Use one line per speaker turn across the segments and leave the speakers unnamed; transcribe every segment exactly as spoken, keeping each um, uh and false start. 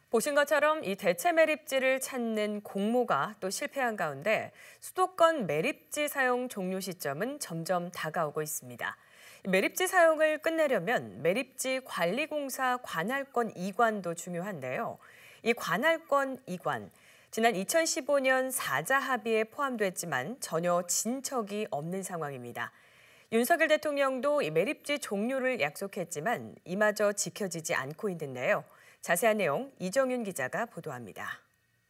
보신 것처럼 이 대체 매립지를 찾는 공모가 또 실패한 가운데 수도권 매립지 사용 종료 시점은 점점 다가오고 있습니다. 매립지 사용을 끝내려면 매립지 관리공사 관할권 이관도 중요한데요. 이 관할권 이관, 지난 이천십오 년 사자 합의에 포함됐지만 전혀 진척이 없는 상황입니다. 윤석열 대통령도 이 매립지 종료를 약속했지만 이마저 지켜지지 않고 있는데요. 자세한 내용 이정윤 기자가 보도합니다.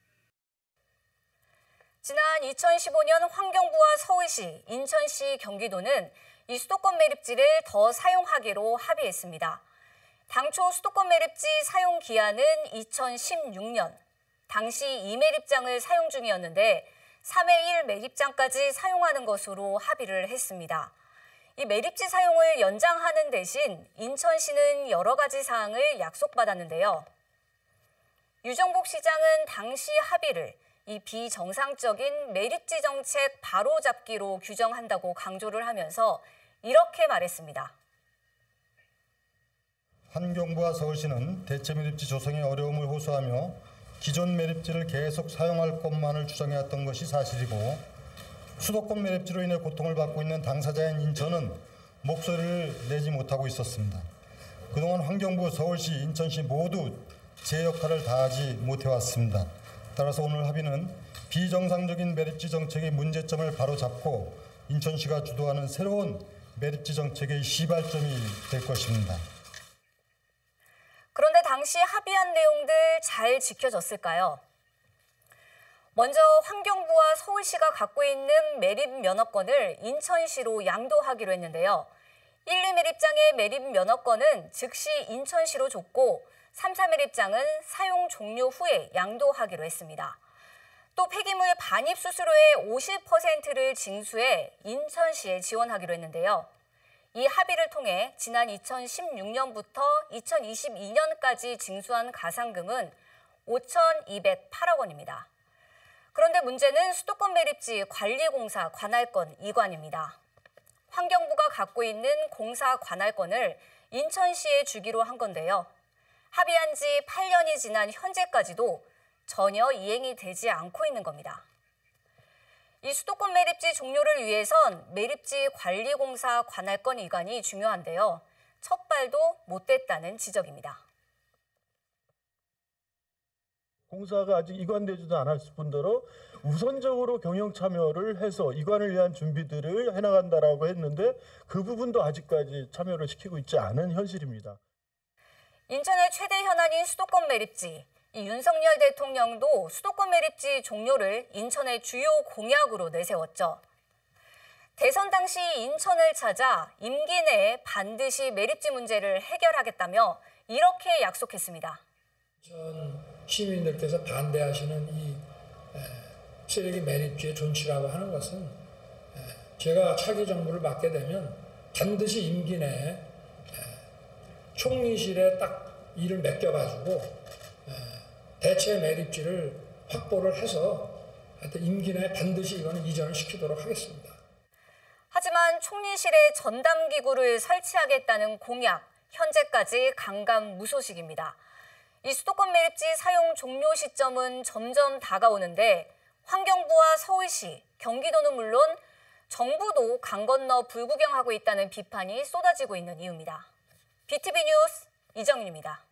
지난 이천십오 년 환경부와 서울시, 인천시, 경기도는 이 수도권 매립지를 더 사용하기로 합의했습니다. 당초 수도권 매립지 사용 기한은 이천십육 년, 당시 이 매립장을 사용 중이었는데 삼 회 일 매립장까지 사용하는 것으로 합의를 했습니다. 이 매립지 사용을 연장하는 대신 인천시는 여러 가지 사항을 약속받았는데요. 유정복 시장은 당시 합의를 이 비정상적인 매립지 정책 바로잡기로 규정한다고 강조를 하면서 이렇게 말했습니다.
환경부와 서울시는 대체 매립지 조성의 어려움을 호소하며 기존 매립지를 계속 사용할 것만을 주장해왔던 것이 사실이고 수도권 매립지로 인해 고통을 받고 있는 당사자인 인천은 목소리를 내지 못하고 있었습니다. 그동안 환경부, 서울시, 인천시 모두 제 역할을 다하지 못해왔습니다. 따라서 오늘 합의는 비정상적인 매립지 정책의 문제점을 바로잡고 인천시가 주도하는 새로운 매립지 정책의 시발점이 될 것입니다.
그런데 당시 합의한 내용들 잘 지켜졌을까요? 먼저 환경부와 서울시가 갖고 있는 매립 면허권을 인천시로 양도하기로 했는데요. 일, 이 매립장의 매립 면허권은 즉시 인천시로 줬고 삼, 사 매립장은 사용 종료 후에 양도하기로 했습니다. 또 폐기물 반입 수수료의 오십 퍼센트를 징수해 인천시에 지원하기로 했는데요. 이 합의를 통해 지난 이천십육 년부터 이천이십이 년까지 징수한 가산금은 오천이백팔억 원입니다. 그런데 문제는 수도권 매립지 관리공사 관할권 이관입니다. 환경부가 갖고 있는 공사 관할권을 인천시에 주기로 한 건데요. 합의한 지 팔 년이 지난 현재까지도 전혀 이행이 되지 않고 있는 겁니다. 이 수도권 매립지 종료를 위해선 매립지 관리공사 관할권 이관이 중요한데요. 첫 발도 못 댔다는 지적입니다.
공사가 아직 이관되지도 않았을 뿐더러 우선적으로 경영 참여를 해서 이관을 위한 준비들을 해나간다라고 했는데 그 부분도 아직까지 참여를 시키고 있지 않은 현실입니다.
인천의 최대 현안인 수도권 매립지. 이 윤석열 대통령도 수도권 매립지 종료를 인천의 주요 공약으로 내세웠죠. 대선 당시 인천을 찾아 임기 내에 반드시 매립지 문제를 해결하겠다며 이렇게 약속했습니다.
인천 시민들께서 반대하시는 이 쓰레기 매립지의 존치라고 하는 것은 제가 차기 정부를 맡게 되면 반드시 임기 내에 총리실에 딱 일을 맡겨가지고 대체 매립지를 확보를 해서 하여튼 임기 내에 반드시 이거는 이전을 시키도록 하겠습니다.
하지만 총리실에 전담기구를 설치하겠다는 공약, 현재까지 강감무소식입니다. 이 수도권 매립지 사용 종료 시점은 점점 다가오는데 환경부와 서울시, 경기도는 물론 정부도 강 건너 불구경하고 있다는 비판이 쏟아지고 있는 이유입니다. 비티비 뉴스 이정윤입니다.